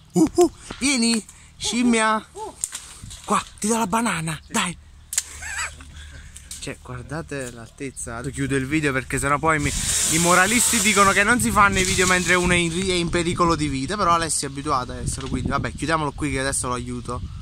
Vieni, scimmia. Qua, ti do la banana, dai. Cioè, guardate l'altezza. Chiudo il video perché sennò poi i moralisti dicono che non si fanno i video mentre uno è in pericolo di vita. Però Alessia è abituata a essere, quindi vabbè, chiudiamolo qui che adesso lo aiuto.